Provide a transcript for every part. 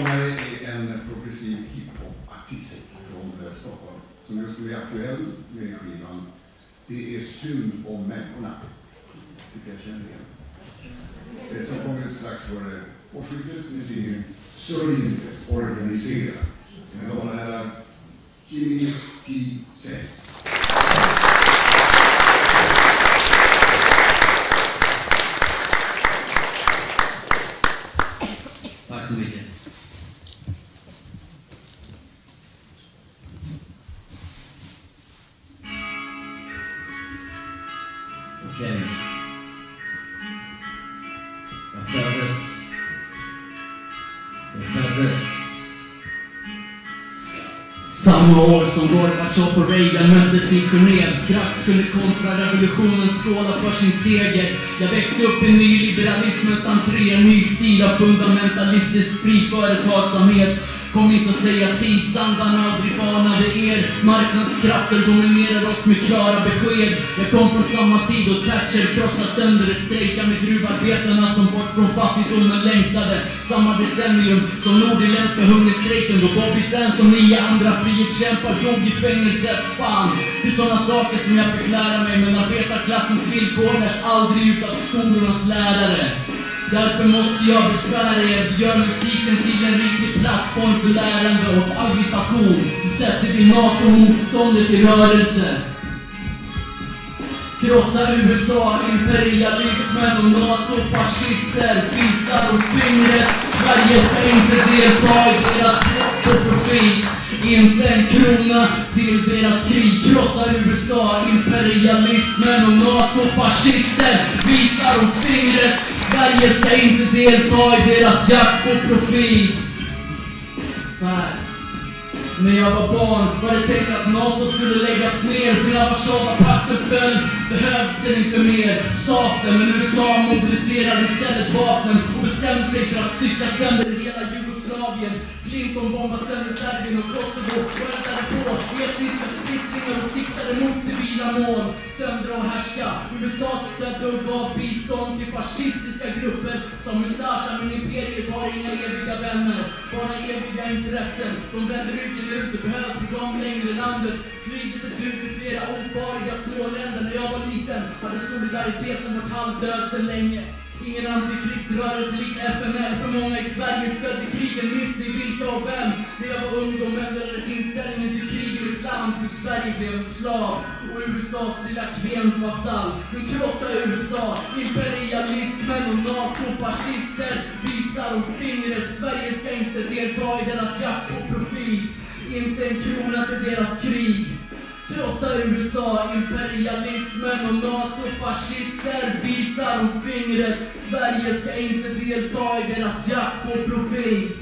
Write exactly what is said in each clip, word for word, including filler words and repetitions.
här är en progressiv hiphop-artist från Stockholm som just nu är aktuell med skivan Det är synd om människorna. Tycker jag känner igen. Det som kommer ut strax före årsskiftet med serien Sörj inte, organisera. Mina damer och herrar, Kimi T. Sex. Tack så mycket. Okej. Okay. Jag föddes. Jag föddes. Samma år som Gorbatjov och Reagan möttes i Genève. Strax skulle kontrarevolutionen skåla för sin seger. Jag växte upp i nyliberalismens entré. En ny stil av fundamentalistisk fri företagsamhet. Kom inte att säga tidsandan aldrig varnade er. Marknadskrafter dominerar oss med klara besked. Jag kom från samma tid och Thatcher krossade sönder det strejkande gruvarbetarna som bort från fattigdomen längtade. Samma decennium som nordirländska hungerstrejken då Bobby Sands och nio andra frihetskämpar dog i fängelset. Fan, det är sådana saker som jag fick lära mig. Men arbetarklassens villkor lärs aldrig ut av skolornas lärare. Därför måste jag besvära er. Gör musiken till en riktig plattform för lärande och agitation. Så sätter vi NATO-motståndet i rörelse. Krossa U S A, imperialismen och NATO-fascister. Visar och fingret. Sverige ska inte delta i deras profil. Inte en krona till deras krig. Krossa U S A, imperialismen och NATO-fascister. Visar och fingret. Sverige ska inte delta i deras jakt på profit. Så här. När jag var barn var det tänkt att NATO skulle läggas ner. För när Warszawapakten föll behövs det inte mer, sades det. Men U S A mobiliserade istället vapnen och bestämde sig för att stycka sönder hela Jugoslavien. Clinton bombade sönder Serbien och Kosovo och väntade på etniska splittringar och stiktade mot civila mål. Söndra och härska. U S A stödde och gav bistånd till fascistiska grupper som Ustasja, men imperiet har inga eviga vänner, bara eviga intressen. De vänder ryggen ut, det behövs i gång längre i landet. Krigade sig ut i flera ofariga småländer. När jag var liten hade solidariteten varit halvdöd sedan länge. Ingen antikrigsrörelse lik F N L. För många i Sverige stödde krigen, minst i vilka och vem. När jag var ungdom ändrades inställningen till krig i ett land. För Sverige blev en slav och U S A:s lilla klient vasall. Men krossa U S A, imperialismen och NATO-fascister. Visar om fingret, Sverige ska inte delta i deras jakt på profit. Inte en krona till deras krig. Krossa U S A, imperialismen och NATO-fascister. Visar om fingret, Sverige ska inte delta i deras jakt på profit.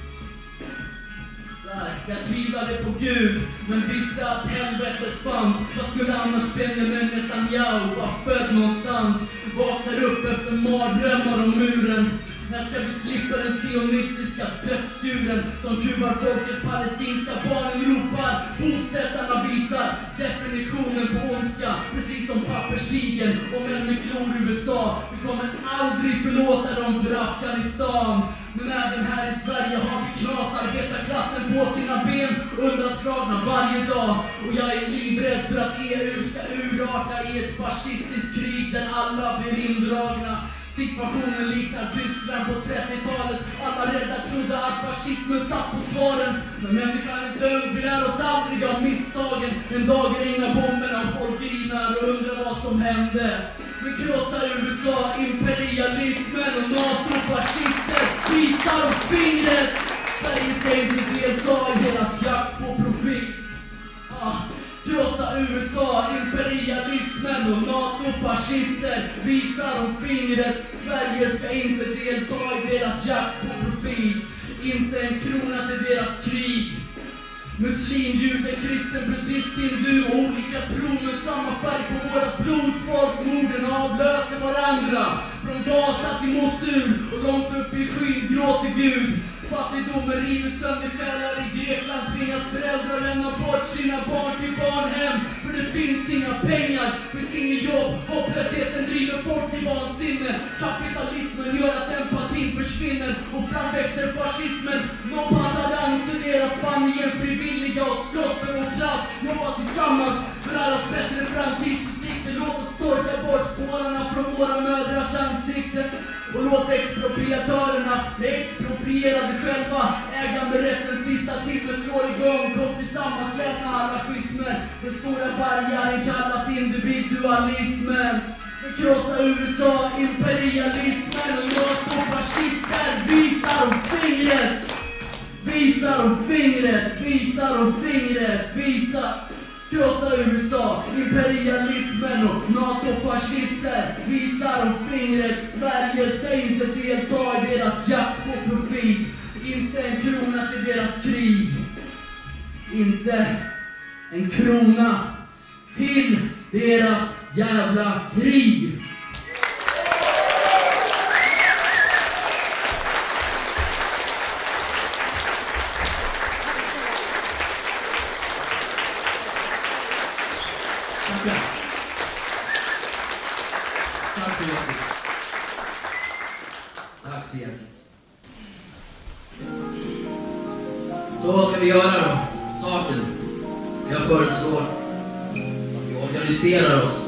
Jag tvivlade på Gud, men visste att helvetet fanns. Vad skulle annars Benjamin Netanyahu vara född någonstans? Vaknar upp efter mardrömmar om muren. När ska vi slippa den sionistiska dödsdjuren som kuvar folket, palestinska barnen ropar. Bosättarna visar definitionen på ondska, precis som papperstigen och män med klor U S A. Vi kommer aldrig förlåta dem för Afghanistan. Men även här i Sverige har vi knasarbetarklassen på sina ben, undanslagna varje dag. Och jag är livrädd för att E U ska urarta i ett fascistiskt krig där alla blir indragna. Situationen liknar Tyskland på trettiotalet. Alla rädda trodde att fascismen satt på svaren. Men människan är död, vi lär oss aldrig av misstagen. En dag regnar bomberna och folk grinar och undrar vad som hände. Vi krossar U S A, imperialismen och NATO-fascister. Visar och fingret, Sverige ska inte delta i deras jakt på profit. Ah. Krossa U S A, imperialismen och NATO-fascister. Visar om fingret, Sverige ska inte delta i deras jakt på profit. Inte en krona till deras krig. Muslim, jude, kristen, buddhist, hindu, olika tro med samma färg på vårat blod. Folkmorden avlöser varandra. Från Gaza till Mosul och långt upp i skyn gråter Gud. Fattigdomen river sönder själar i Grekland tvingas föräldrar lämna bort sina barn till barnhem. För det finns inga pengar, finns inget jobb. Hopplösheten driver folk till vansinne. Kapitalismen gör att empatin försvinner. Och framväxer fascismen. Nobban Saddam studerar Spanien frivilliga och slåss för vår klass. Jobba tillsammans för allas bättre framtidsutsikter. Låt oss torka bort tårarna från våra mödrars ansikten. Och låt expropriatörerna bli exproprierade själva. Äganderätten sista timme slår igång. Kom tillsammans, lämna anarkismen. Den stora barriären kallas individualismen. Vi krossar U S A, imperialismen. Och NATO-fascister visar om fingret. Visar om fingret, visar om fingret, visar. Krossa U S A, imperialismen och NATO-fascister visar om fingret. Sverige ska inte delta i deras jakt på profit. Inte en krona till deras krig. Inte en krona till deras jävla krig. Tack. Tack så hjärtligt. Tack så hjärtligt. Så vad ska vi göra då? Saken. Jag föreslår att vi organiserar oss.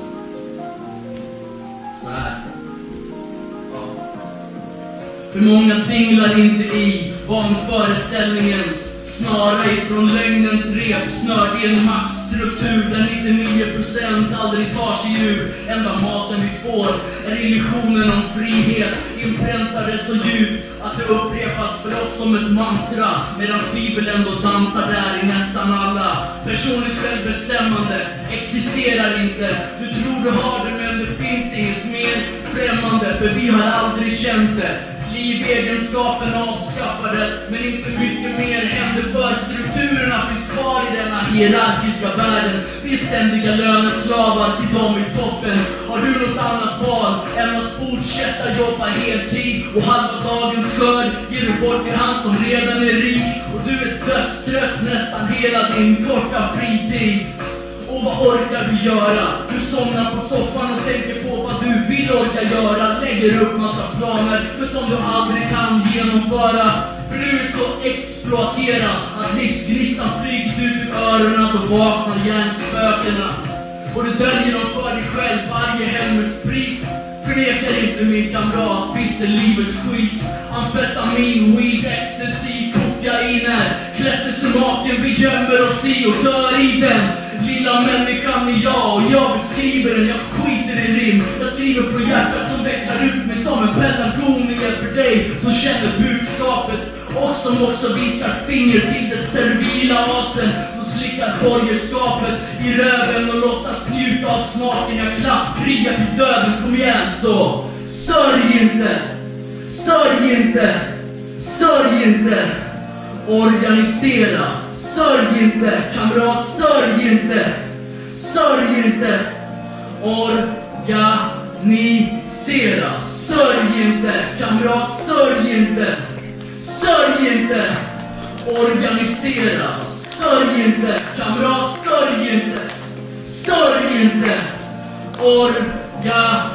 Så här. Ja. För många dinglar inte i vanföreställningens snara ifrån lögnens rep, snörd i en maktstruktur där nittionio procent aldrig tar sig ur. Enda maten vi får är illusionen om frihet, inpräntade så djupt att det upprepas för oss som ett mantra, medan tvivel ändå dansar där i nästan alla. Personligt självbestämmande existerar inte. Du tror du har det, men det finns inget mer främmande, för vi har aldrig känt det. Livegenskapen avskaffades, men inte mycket mer hände, för strukturerna finns kvar i denna hierarkiska världen. Vi är ständiga löneslavar till dem i toppen. Har du något annat val än att fortsätta jobba heltid och halva dagens skörd ger du bort till han som redan är rik, och du är dödstrött nästan hela din korta fritid. Och vad orkar du göra? Du somnar på soffan och tänker på vad du vill orka göra. Lägger upp massa planer, men som du aldrig kan genomföra. För du är så exploaterad att livsgnistan flygit ut ur öronen. Då vaknar hjärnspökena. Och du döljer dem för dig själv varje helg med sprit. Förnekar inte min kamrat, visst är livet skit. Amfetamin, weed, ecstasy, kokainer. Klättersumaken vi gömmer oss i och dör i den. Lilla människan är jag och jag beskriver den, jag skiter i rim. Jag skriver från hjärtat som vecklar ut mig som en pedagogiker för dig som känner budskapet och som också visar finger till det servila asen som slickar borgerskapet i röven och låtsas njuta av smaken. Jag klasskrigar till döden, kom igen så. Sörj inte, sörj inte, sörj inte. Organisera. Sörj inte, kamrat, sörj inte. Sörj inte. Organisera. Sörj inte, kamrat, sörj inte. Sörj inte. Organisera. Sörj inte, kamrat, sörj inte. Sörj inte. Organisera.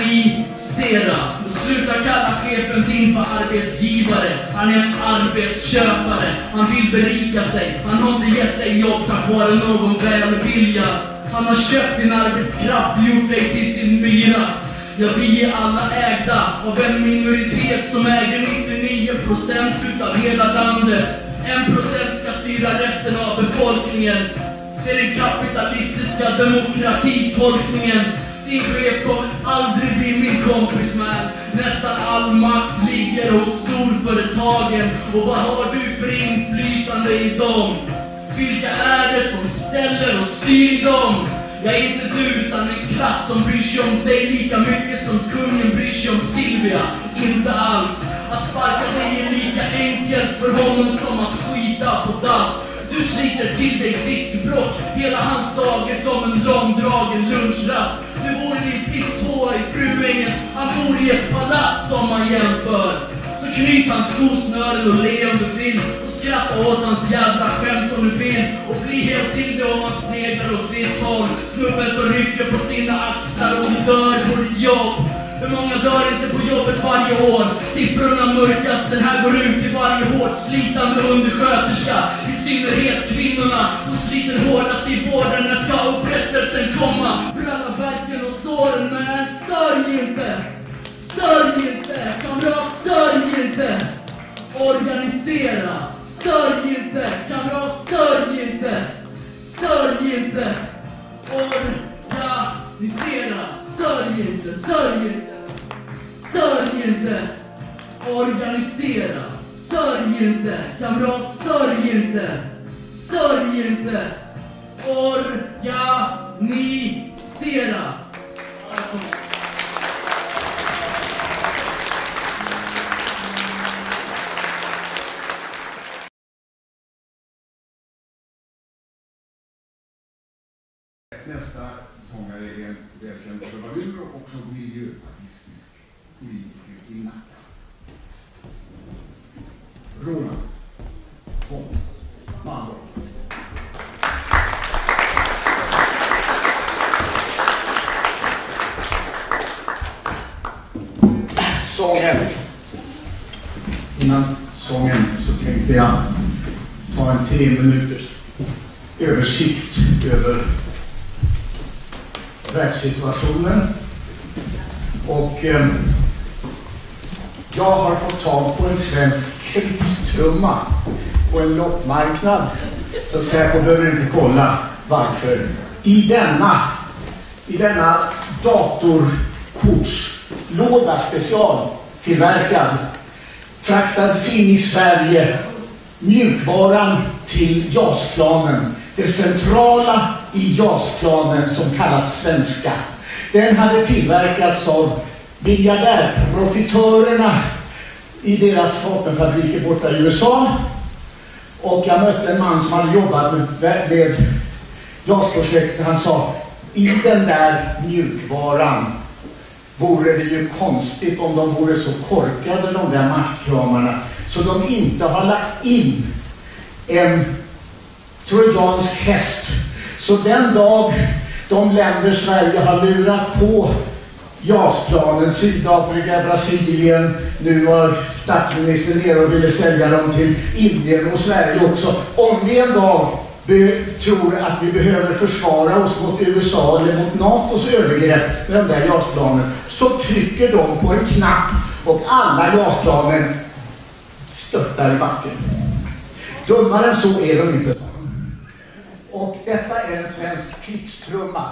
Sluta kalla chefen din för arbetsgivare. Han är en arbetsköpare. Han vill berika sig. Han har inte gett dig jobb tack vare någon välvilja. Han har köpt din arbetskraft och gjort dig till sin myra. Ja, vi är alla ägda av en minoritet som äger nittionio procent utav hela landet. En procent ska styra resten av befolkningen. Det är den kapitalistiska demokratitolkningen. Din chef kommer aldrig bli min kompis, man. Nästan all makt ligger hos storföretagen. Och vad har du för inflytande i dem? Vilka är det som ställer och styr dem? Jag är inte du utan en klass som bryr sig om dig lika mycket som kungen bryr sig om Silvia. Inte alls. Att sparka dig är lika enkelt för honom som att skita på dass. Du sliter till dig diskbråck. Hela hans dag är som en långdragen lunchrast. Du bor i din pisthåa i Fruängen. Han bor i ett palats som man jämför. Så knyt hans skosnören och le om du vill. Och skratta åt hans jävla skämt om du vill och bli helt till det om man sneglar åt ditt håll. Snubben som rycker på sina axlar och dör på ditt jobb. Hur många dör inte på jobbet varje år? Siffrorna mörkas, den här går ut till varje hårt slitande undersköterska. I synnerhet kvinnorna som sliter hårdast i vården. När ska upprättelsen komma? För alla verken och såren, men sörj inte! Sörj inte! Kamrat, sörj inte! Organisera! Sörj inte! Kamrat, sörj inte! Sörj inte! Organisera! Sörj inte! Sörj inte! Sörj inte! Organisera! Sörj inte! Kamrat, sörj inte! Sörj inte! Organisera! Nästa sångare är en välkänd trubadur och också miljöpartistisk politiker i Nacka. Ronald von Malmborg. Sången. Innan sången så tänkte jag ta en tre minuters översikt över världssituationen. Och eh, jag har fått tag på en svensk krigstrumma på en loppmarknad. Så Säpo behöver inte kolla varför. I denna, i denna datorkortslåda specialtillverkad fraktades in i Sverige mjukvaran till JAS-planen. Det centrala i JAS-planen som kallas svenska. Den hade tillverkats av miljardärprofitörerna i deras vapenfabriker borta i U S A. Och jag mötte en man som hade jobbat med, med JAS-projektet. Han sa, i den där mjukvaran vore det ju konstigt om de vore så korkade, de där maktkramarna, så de inte har lagt in en trojansk häst. Så den dag de länder Sverige har lurat på JAS-planen, Sydafrika, Brasilien, nu var statsministern nere och ville sälja dem till Indien och Sverige också. Om vi en dag tror att vi behöver försvara oss mot U S A eller mot NATOs övergrepp med de där JAS-planen, så trycker de på en knapp och alla JAS-planen stöttar i backen. Dummare än så är de inte. Och detta är en svensk krigstrumma.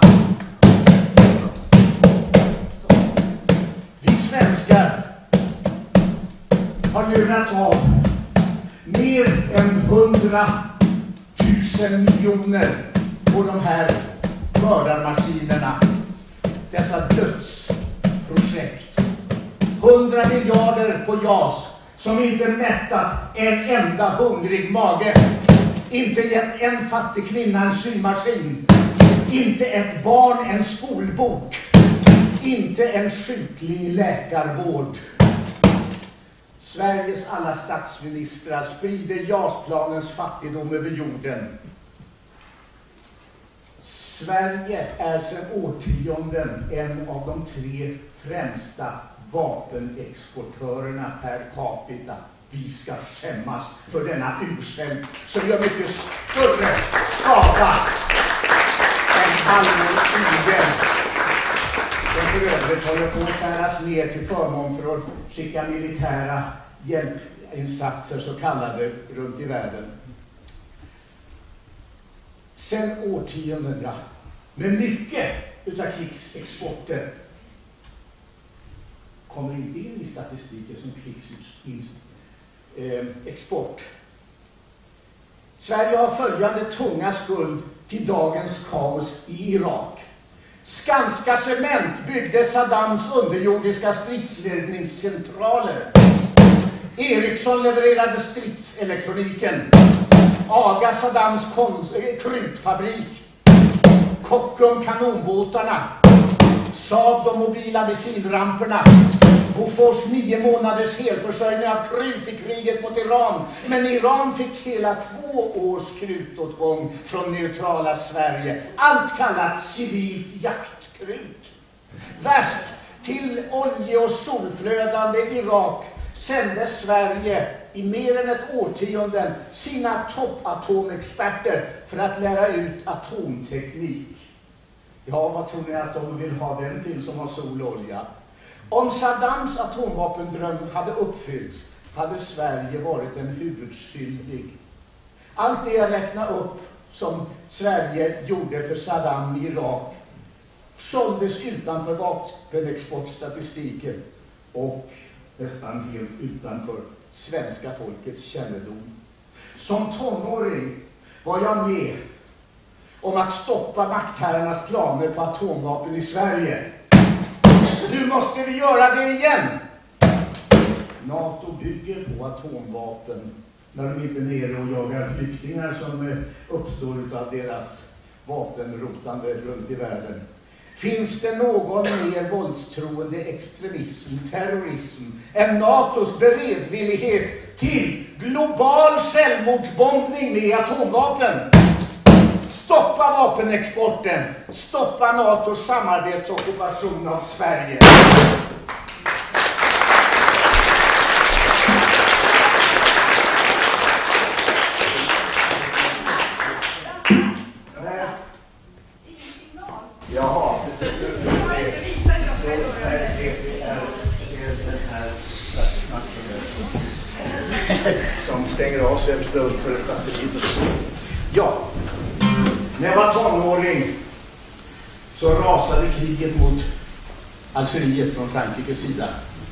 Vi svenskar har lurats av mer än hundra tusen miljoner på de här mördarmaskinerna. Dessa dödsprojekt. Hundra miljarder på JAS som inte mättat en enda hungrig mage. Inte gett en fattig kvinna en symaskin. Inte ett barn en skolbok. Inte en sjuklig läkarvård. Sveriges alla statsministrar sprider JAS-planens fattigdom över jorden. Sverige är sedan årtionden en av de tre främsta vapenexportörerna per capita. Vi ska skämmas för denna ursäkt som gör mycket större skada än allmän igen. Den för övrigt håller på att skäras ner till förmån för att skicka militära hjälpinsatser, så kallade, runt i världen. Sen årtionden, ja. Men mycket utav krigsexporten kommer inte in i statistiken som krigsexport. Sverige har följande tunga skuld till dagens kaos i Irak. Skanska Cement byggde Saddams underjordiska stridsledningscentraler. Ericsson levererade stridselektroniken. Aga Saddams krutfabrik. Kockum kanonbåtarna. Saab de mobila missilramperna. Bofors nio månaders helförsörjning av krut i kriget mot Iran. Men Iran fick hela två års krutåtgång från neutrala Sverige. Allt kallat civilt jaktkrut. Värst till olje- och solflödande Irak sände Sverige i mer än ett årtionde sina toppatomexperter för att lära ut atomteknik. Ja, vad tror ni att de vill ha den till som har sol och olja? Om Saddams atomvapendröm hade uppfyllts hade Sverige varit en huvudskyldig. Allt det jag räknar upp som Sverige gjorde för Saddam i Irak såldes utanför vapenexportstatistiken och nästan helt utanför svenska folkets kännedom. Som tonåring var jag med om att stoppa maktherrarnas planer på atomvapen i Sverige. Nu måste vi göra det igen! NATO bygger på atomvapen när de inte är nere och jagar flyktingar som uppstår av deras vapenrotande runt i världen. Finns det någon mer våldstroende extremism, terrorism än NATOs beredvillighet till global självmordsbombning med atomvapen? Stoppa vapenexporten, stoppa NATOs samarbetsockupation av Sverige. Jaha, det är den här som stänger av sig en stund för ett batteri. Ja, när jag var tonåring så rasade kriget mot Algeriet från Frankrikes sida.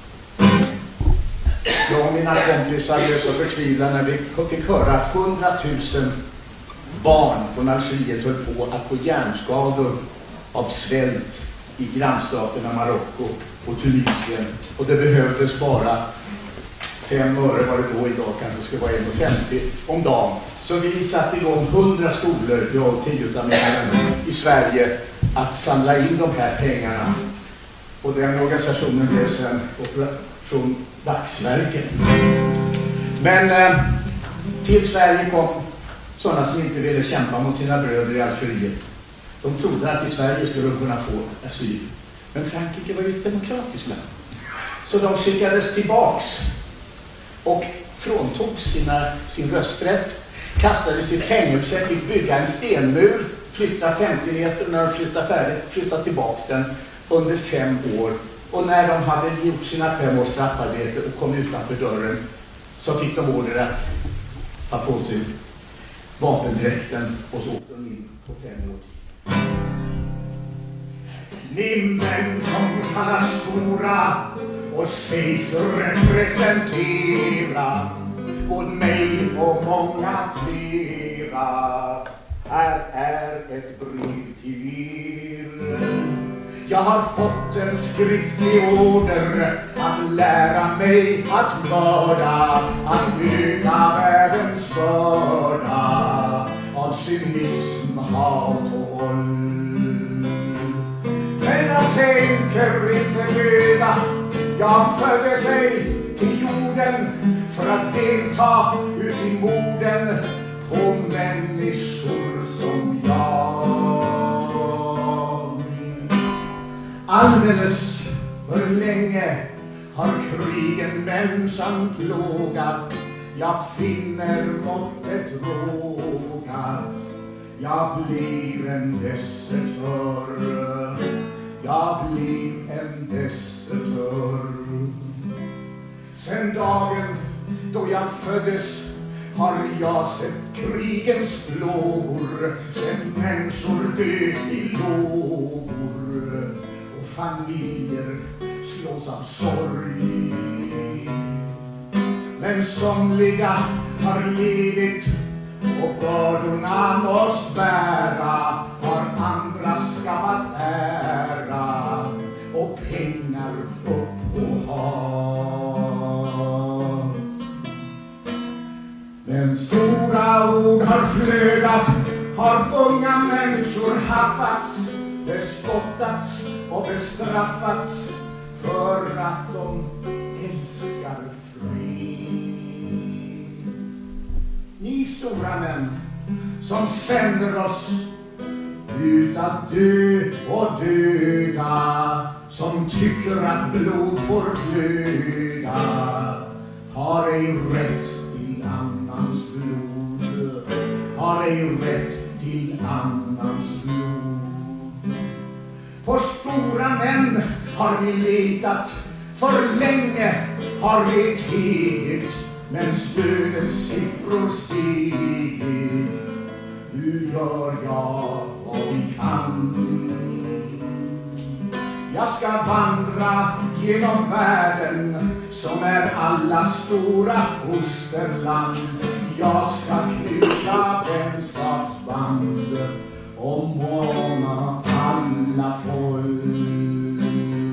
Jag och mina kompisar blev så förtvivlade när vi fick höra att hundratusen barn från Algeriet höll på att få hjärnskador av svält i grannstaterna Marocko och Tunisien. Och det behövdes bara fem öre var det då, idag kanske ska vara en krona femtio om dagen. Så vi satte igång hundra skolor, jag och tio av mina vänner i Sverige, att samla in de här pengarna. Och den organisationen blev sedan Operation Dagsverken. Men eh, till Sverige kom sådana som inte ville kämpa mot sina bröder i Algeriet. De trodde att i Sverige skulle de kunna få asyl. Men Frankrike var ju ett demokratiskt land. Så de skickades tillbaks och fråntogs sina, sin rösträtt, kastades i fängelse, fick bygga en stenmur, flytta femtio meter, när de flyttade färdigt, flyttade tillbaks den under fem år. Och när de hade gjort sina fem års straffarbete och kom utanför dörren så fick de order att ta på sig vapendräkten och så åkte de in på fem år. Ni män som kallas stora och sägs representera både mig och många flera. Här är ett brev till er. Jag har fått en skriftlig order att lära mig att mörda, att öka världens börda av cynism, hat och våld. Men jag tänker inte döda, jag föddes ej till jorden för att delta ut i morden på människor som jag. Alldeles för länge har krigen människan plågat. Jag finner måttet rågat. Jag blir en desertör. Jag blir en desertör. Sen dagen då jag föddes har jag sett krigens plågor, sett människor dö i lågor och familjer slås av sorg. Men somliga har lidit och bördorna måste bära, har andra skaffat ära och pengar upp på hav. Men stora ord har flödat, har unga människor haffats, bespottats och bestraffats för att de älskar fred. Ni stora män som sänder oss ut att dö och döda, som tycker att blod får flöda, har ej rätt till annans blod, har ej rätt till annans blod. På stora män har vi letat, för länge har vi teget, men dödens siffror steg. Nu gör jag vad vi kan. Jag ska vandra genom världen som är alla stora fosterland. Jag ska knyta vänskapsband och måna alla folk.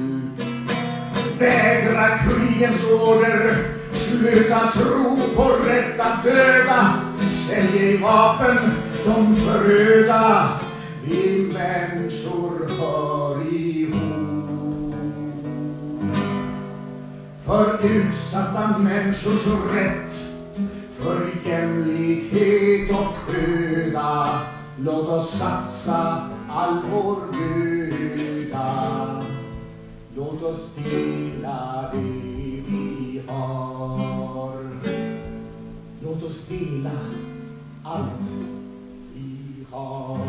Vägra krigens order, sluta tro på rätt att döda. Sälj i vapen, de föröda. Vi människor hör ihop. För utsatta människors rätt, för jämlikhet och föda. Låt oss satsa all vår möda. Låt oss dela det vi har. Låt oss dela allt vi har.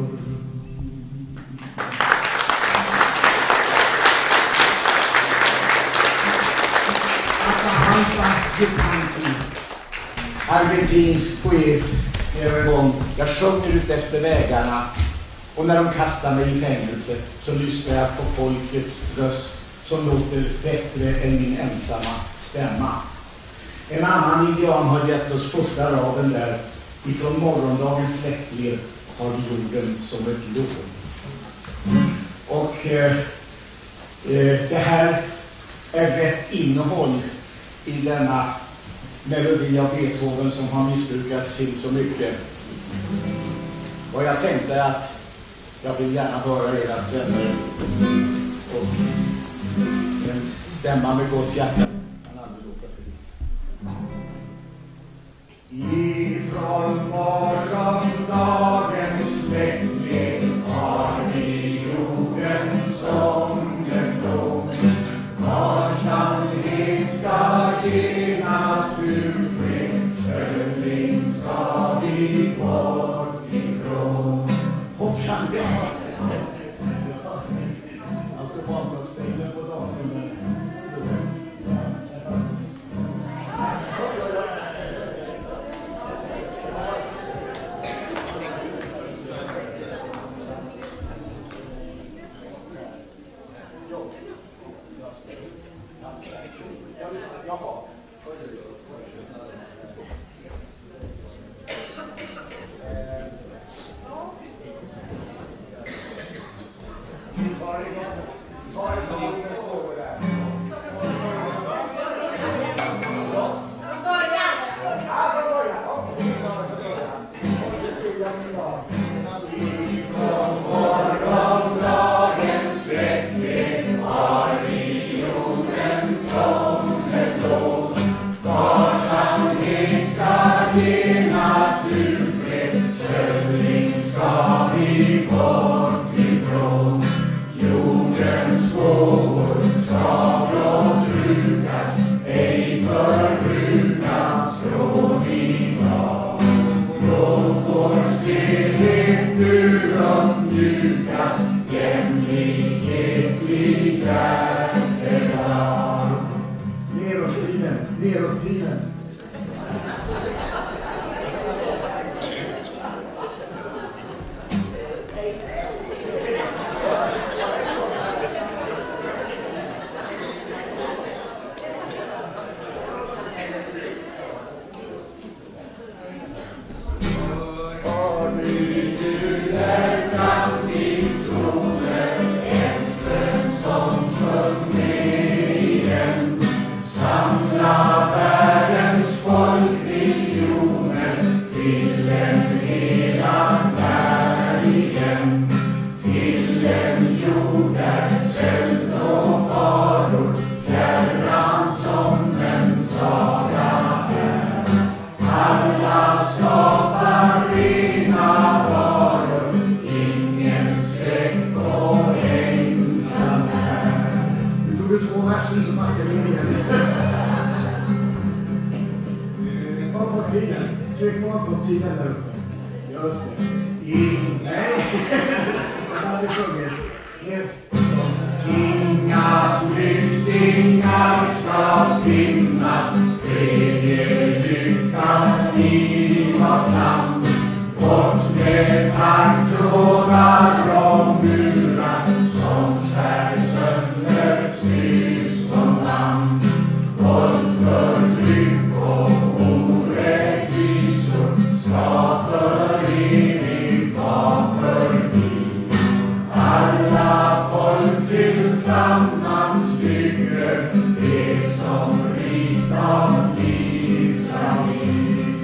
Argentinsk poet en gång. Jag sjunger ut efter vägarna, och när de kastar mig i fängelse så lyssnar jag på folkets röst som låter bättre än min ensamma stämma. En annan indian har gett oss första raden där. Ifrån morgondagens släktled har vi jorden som ett lån. Och eh, eh, det här är rätt innehåll i denna melodi av Beethoven som har missbrukats till så mycket. Och jag tänkte att jag vill gärna höra era stämmor och en stämma med gott hjärta. Ifrån morgondagens släktled har vi jorden som en dom. Varsamhet ska ge naturfred, skölling ska vi bort ifrån. Hoppsan, ja! Automaten på dagen. Till en jord där svält och faror Tryck på topptiden där uppe. Just det. I, nej. Jag hade sjungit. Inga flyktingar ska finnas, tredje lyckan i vårt land. Bort med taggtrådar och murar som skär sönder syskonland. Våld, förtryck och orättvisor ska för evigt vara förbi. Alla folk tillsammans bygger det som rikt av Israel.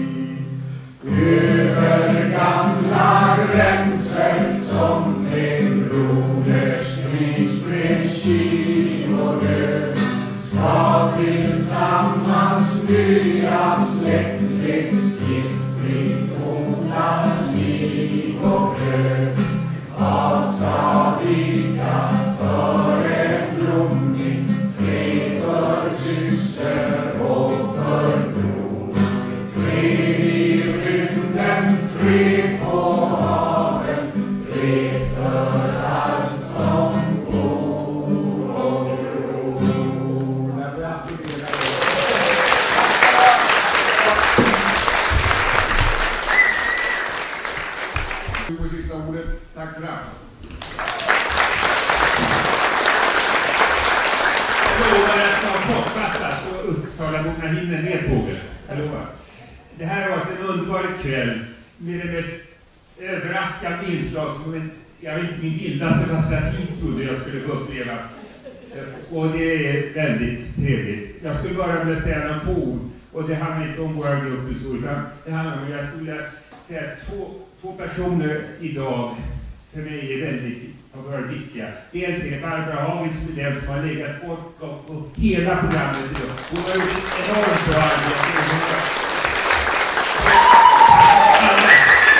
Över gamla gränser som med broderskrig spred krig och död ska tillsammans nya släktligt giftfritt odla liv och bröd. Vad ska vika för en blommig fred för syster och för bror? Fred i rymden, fred på haven, fred för allt som bor och gror. Du får sista ordet. Tack för det. Jag lovar att ta kortfattat och Uppsalaborna hinner med tåget. Jag lovar. Det här var en underbar kväll med det mest överraskande inslag som en, jag vet inte, min vildaste fantasi trodde jag skulle få uppleva. Och det är väldigt trevligt. Jag skulle bara vilja säga några få ord, och det handlar inte om våra grupper så, utan det handlar om, jag skulle vilja säga två, två personer idag för mig är väldigt har varit viktiga. Dels är det Barbara Hagel som är den som har legat bort på hela programmet idag. Hon har gjort ett enormt bra arbete. Alla,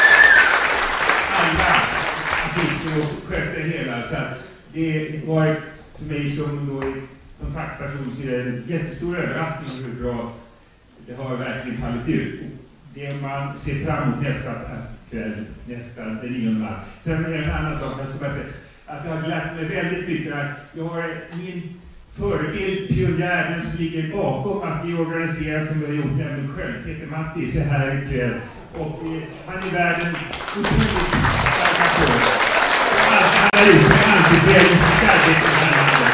alla artister och sköter det hela. Så att det var för mig som då kontaktperson så är det en jättestor överraskning hur bra det har verkligen fallit ut. Det man ser fram emot nästa kväll, nästa den nionde mars. Sen är det en annan sak, jag ska berätta att jag har lärt mig väldigt mycket. Jag har min förebild, pionjären som ligger bakom att vi organiserar som vi har gjort, nämligen själv, Peter Mattis, är här ikväll. Och eh, han är världen otroligt starka på. Och allt han har gjort med antipedagogiskt arbete med den här.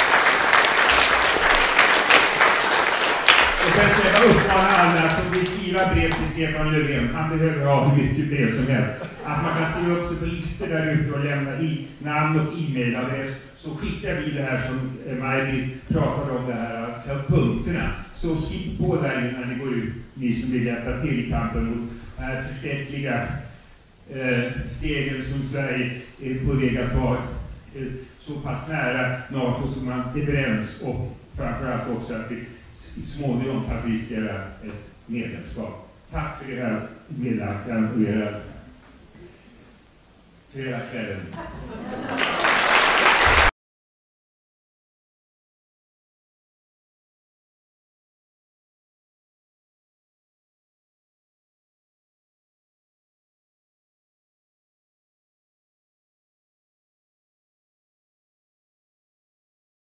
Och sen ska jag uppmana alla som vill skriva brev till Stefan Löfven, han behöver ha hur mycket brev som helst, att man kan skriva upp sig på listor där ute och lämna i namn och e-mailadress, så skickar vi det här som Maj-Britt pratade om, det här för punkterna. Så skriv på där innan ni går ut, ni som vill hjälpa till i kampen mot de här förskräckliga eh, stegen som Sverige är på väg att ta eh, så pass nära NATO som man det bränns, och framförallt också att vi i småningom att vi ska göra ett medlemskap. Tack för era medverkan och era, för era kvällen.